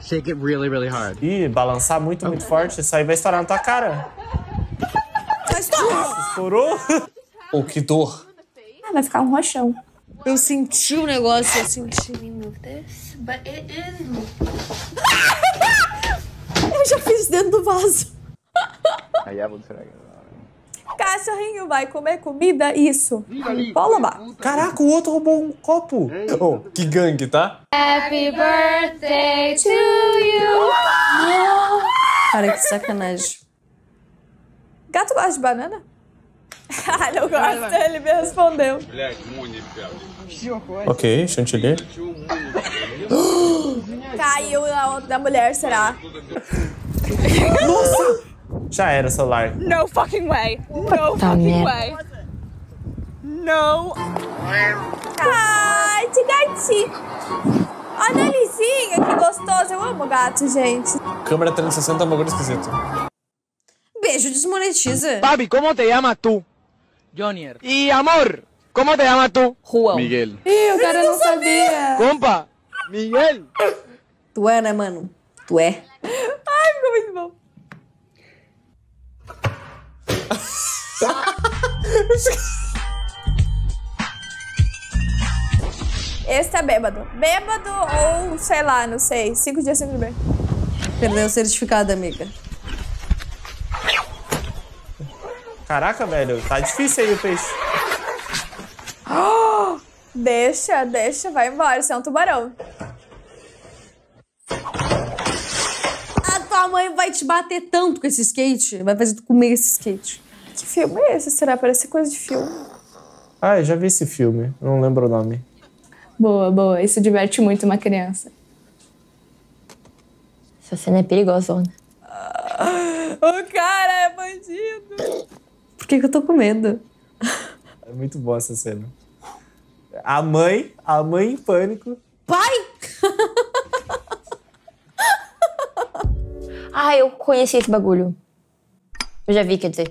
Shake it really, really hard. Ih, balançar muito, muito forte, isso aí vai estourar na tua cara. Estourou? Oh, que dor. Ah, vai ficar um roxão. Eu senti o negócio, eu senti. Eu já fiz dentro do vaso. Aí é você. Cachorrinho vai comer comida? Isso. Pode roubar. Caraca, o outro roubou um copo. Oh, que gangue, tá? Happy birthday to you. Cara, que sacanagem. Gato gosta de banana? Ah, não gosto. Ele me respondeu. Ok, chantilly. Caiu na outra da mulher, será? Nossa! Já era o celular. No fucking way. No fucking way. No. Ai, de gatinho. Olha a Lizinha, que gostoso. Eu amo gato, gente. Câmera 360 é um bagulho esquisito. Beijo desmonetiza. Papi, ¿cómo te llamas tú? Jonier. Y amor, ¿cómo te llamas tú? Juan. Miguel. Ih, o cara não sabia. Compa, Miguel. Tu é, né, mano? Tu é. Ai, ficou muito bom. Esse tá bêbado. Bêbado ou, sei lá, não sei. 5 dias sem beber. Perdeu o certificado, amiga. Caraca, velho, tá difícil aí o peixe. Oh, deixa, vai embora. Você é um tubarão. A tua mãe vai te bater tanto com esse skate. Vai fazer tu comer esse skate. Que filme é esse? Será? Parece coisa de filme. Ah, eu já vi esse filme. Não lembro o nome. Boa, boa. Isso diverte muito uma criança. Essa cena é perigosa. O cara é bandido. Por que eu tô com medo? É muito boa essa cena. A mãe em pânico. Pai! Ah, eu conheci esse bagulho. Eu já vi, quer dizer.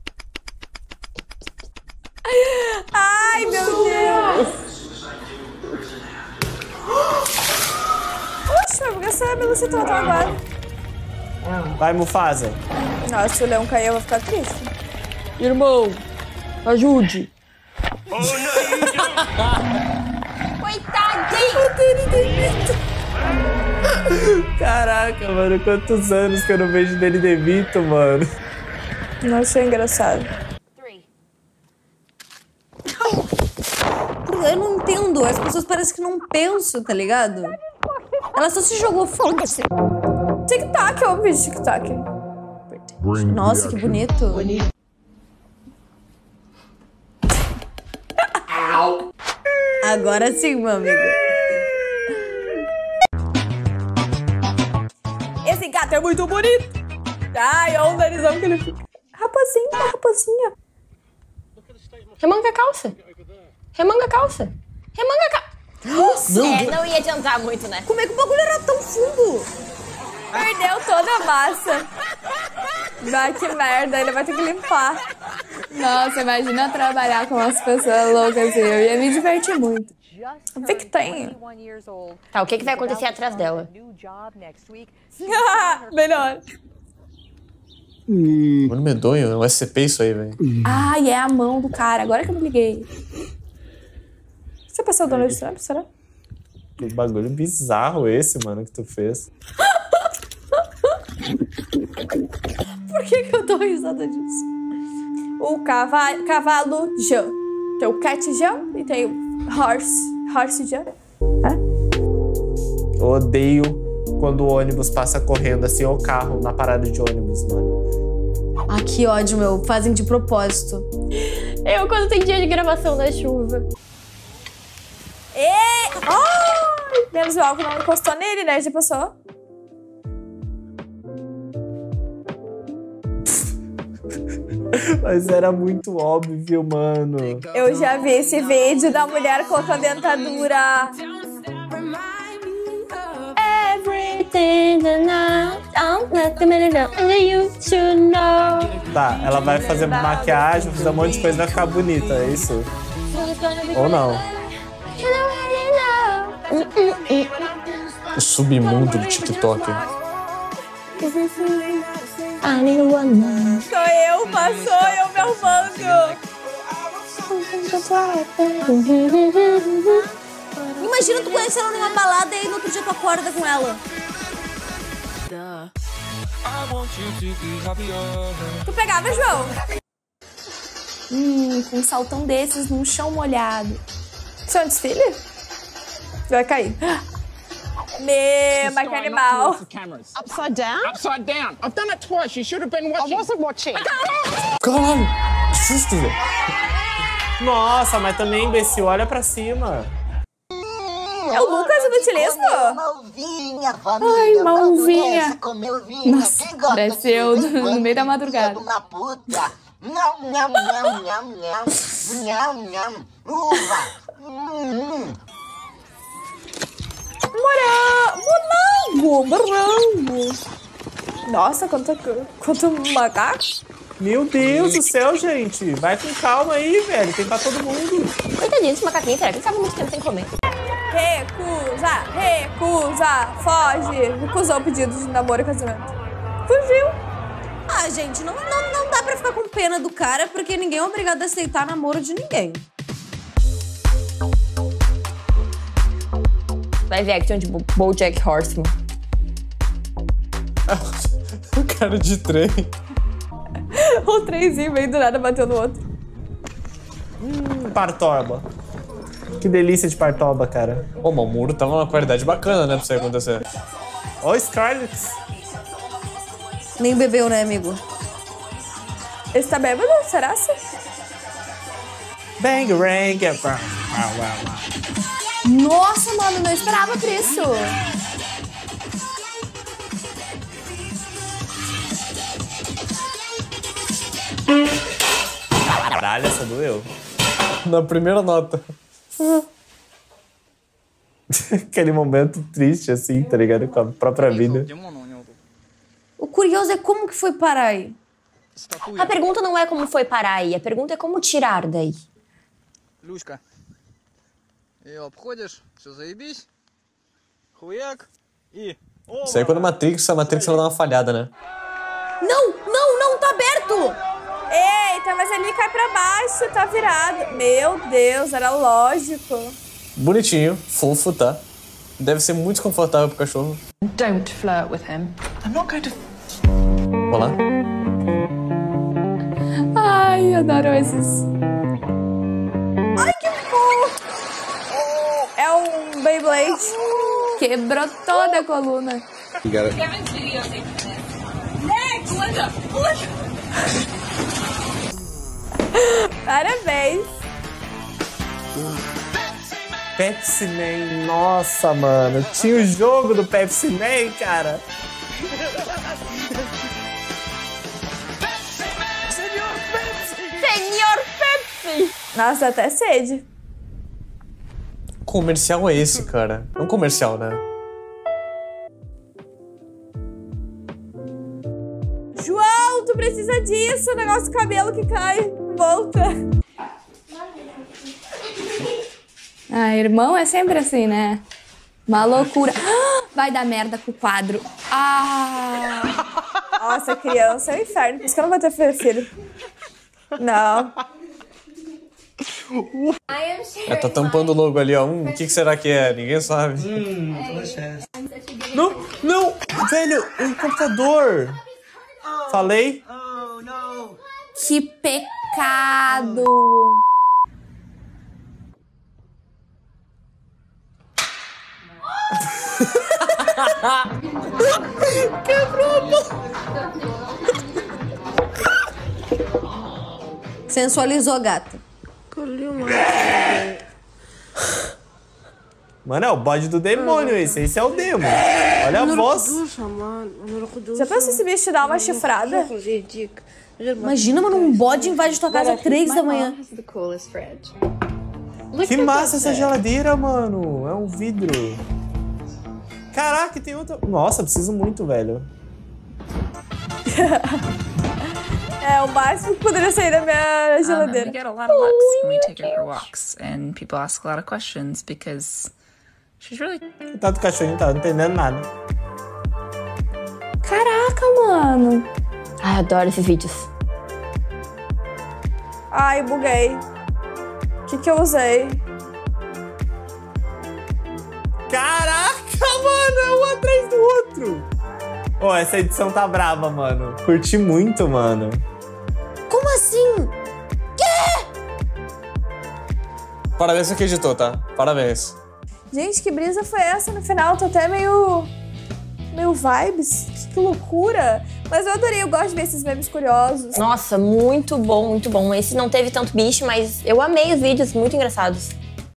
Ai, meu Deus. Oxe, mas por que essa velocidade agora? Vai, Mufasa. Nossa, se o leão cair, eu vou ficar triste. Irmão, ajude. Caraca, mano, quantos anos que eu não vejo Danny DeVito, mano. Não achei engraçado. Eu não entendo. As pessoas parecem que não pensam, tá ligado? Ela só se jogou foda-se. TikTok, eu ouvi TikTok. Nossa, que bonito. Agora sim, meu amigo. Esse gato é muito bonito. Ai, olha o narizão que ele fica. Raposinha. Remanga a calça. Remanga a calça. Remanga a calça. Não ia adiantar muito, né? Como é que o bagulho era tão fundo? Perdeu toda a massa. Vai, que merda, ele vai ter que limpar. Nossa, imagina trabalhar com umas pessoas loucas assim. Eu ia me divertir muito. Vê que tem. Tá, o que vai acontecer atrás dela? Melhor. Mano, medonho, é um SCP isso aí, velho. Ai, é a mão do cara. Agora que eu me liguei. Você passou o Donald Trump, será? Que bagulho bizarro esse, mano, que tu fez. Por que eu dou risada disso? O cavalo Jean. Tem o Cat Jean e tem o Horse Jean. Eu odeio quando o ônibus passa correndo assim, ou o carro na parada de ônibus, mano. Ah, que ódio, meu. Fazem de propósito. Eu, quando tem dia de gravação na chuva. Ai, menos mal que não encostou nele, né? Já passou. Mas era muito óbvio, mano. Eu já vi esse vídeo da mulher colocando dentadura. Tá, ela vai fazer maquiagem, fazer um monte de coisa e vai ficar bonita, é isso? Ou não? O submundo do TikTok. Sou eu, passou, eu me arrumando. Imagina tu conhecer ela numa balada e aí no outro dia tu acorda com ela. Tu pegava, João? Com um saltão desses num chão molhado. Isso é um desfile? Vai cair. Mas que animal. Upside down? Upside down. I've done it twice. You should have been watching. I wasn't watching. Caralho, que susto, velho. Nossa, mas também, imbecil, olha pra cima. É o Lucas do Utilismo? Malvinha, Ai, Malvinha. Comeu vinho. Nossa, pareceu no meio da madrugada. Uma puta. Nham, nham, nham, nham, nham. Nham, nham. Uva. Morango. Nossa, quanto macaco. Meu Deus do céu, gente. Vai com calma aí, velho. Tem pra todo mundo. Coitadinho desse macaquinho, será que ele tava muito tempo sem comer? Recusa, foge. Recusou o pedido de namoro e casamento. Fugiu. Ah, gente, não dá pra ficar com pena do cara, porque ninguém é obrigado a aceitar namoro de ninguém. Live action de BoJack Horseman. O cara de trem. O trenzinho veio do nada, bateu no outro. Partoba. Que delícia de partoba, cara. Ô, mas o muro tava numa qualidade bacana, né, pra isso acontecer. Ó, Scarlett. Nem bebeu, né, amigo? Esse tá bêbado? Será assim? Bang, rang. Nossa, mano, não esperava por isso. Caralho, essa doeu. Na primeira nota. Aquele momento triste, assim, tá ligado? Com a própria vida. O curioso é como que foi parar aí. A pergunta não é como foi parar aí, a pergunta é como tirar daí. Люська. И обходишь, все заебись. Хуяк. И... Isso aí é quando a Matrix vai dar uma falhada, né? Não, tá aberto! Eita, mas ali cai pra baixo, tá virado. Meu Deus, era lógico. Bonitinho, fofo, tá? Deve ser muito desconfortável pro cachorro. Don't flirt with him. I'm not going to... Olá. Ai, adoro esses. Ai, que fofo! É um Beyblade. Quebrou toda a coluna. Parabéns. Pepsi Man, nossa, mano. Tinha o jogo do Pepsi Man, cara. Senhor Pepsi! Nossa, dá até sede. Que comercial é esse, cara? É um comercial, né? João, tu precisa disso. O negócio do cabelo que cai. Volta. Ah, irmão é sempre assim, né? Uma loucura. Vai dar merda com o quadro. Nossa, criança é um inferno. Por isso que eu não vou ter filho. Não. Tá tampando o logo ali, ó. O que será que é? Ninguém sabe. Não! Velho, um computador! Falei? Que pecado. Sensualizou a gata. Mano, é o bode do demônio esse. Esse é o demo. Olha a voz. Já pensou se esse bicho te dá uma chifrada? Imagina, mano, um bode invade tua casa às 3 da manhã. Que massa essa geladeira, mano. É um vidro. Caraca, tem outra... Nossa, preciso muito, velho. É o máximo que poderia sair da minha geladeira. We get a lot of looks when we take her for walks, and people ask a lot of questions because Coitado do cachorrinho, tá não entendendo nada. Caraca, mano. Ai, eu adoro esses vídeos. Ai, buguei. O que eu usei? Caraca, mano, é um atrás do outro. Ô, essa edição tá braba, mano. Curti muito, mano. Como assim? Parabéns você que editou, tá? Parabéns. Gente, que brisa foi essa no final? Tô até meio vibes. Que loucura. Mas eu adorei, eu gosto de ver esses memes curiosos. Nossa, muito bom, muito bom. Esse não teve tanto bicho, mas eu amei os vídeos, muito engraçados.